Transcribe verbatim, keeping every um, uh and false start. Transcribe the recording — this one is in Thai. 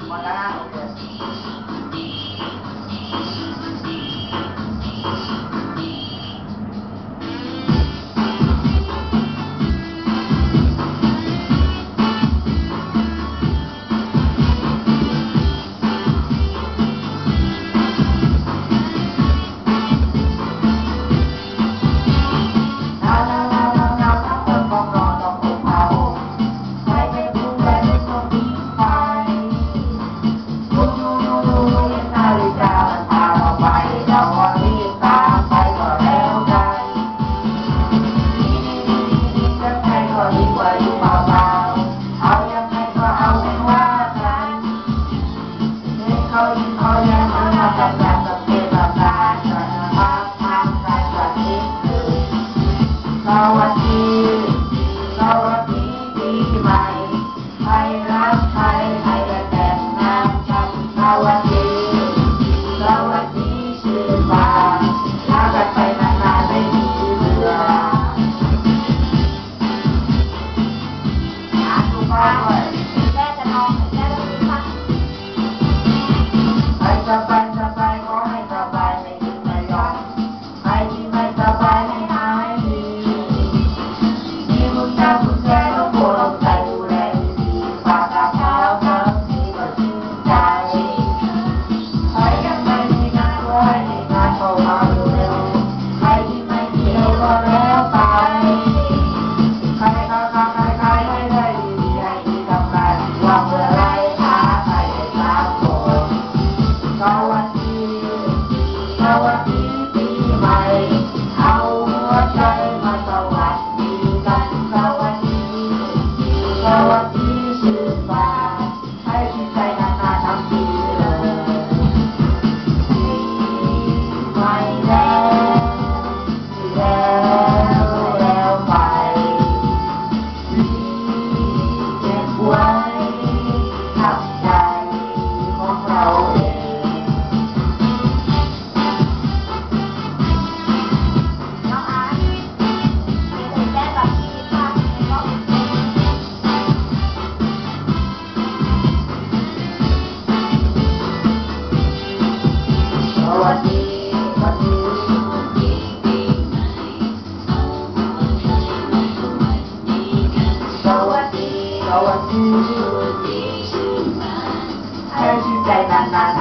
หมดแล้วนะโอเคสวัสดีสวัสดีปีใหม่ใครรักใครใครจะแต่งงานกันสวัสดีสวัสดีชื่อฟ้ารักกันไปนานๆไม่มีเบื่ออ่านดูพ่อด้วยแม่จะนอนแม่จะมีฟังใครสบายสบายขอให้สบายไม่ยืนไม่ยอมใครที่ไม่สบายให้หายดีคุณตาคุณแม่ต้องโปรดใจดูแลดีฝากกับเขาครับที่ก็ชื่นใจใครยังไม่มีงานก็ให้มีงานเข้ามาเร็วใครที่ไม่เที่ยวก็แล้วไปใครเขาทำใครใครให้ได้ดีให้ดีทำงานว่าเมื่อไรหาใครได้ตามคนสวัสดีสวัสดีปีใหม่เอาหัวใจมาสวัสดีสวัสดีสวัสดีชื่อฟ้าให้ชื่นใจนานๆทั้งปีเลยปีใหม่แล้วแล้วแล้วไปปีเก็บไว้กับใจของเราเองน้องอาร์ตมีแต่แก้แบบนี้ค่ะสวัสดีสวัสดีสวัสดีสวัสดีให้ชื่นใจนานๆ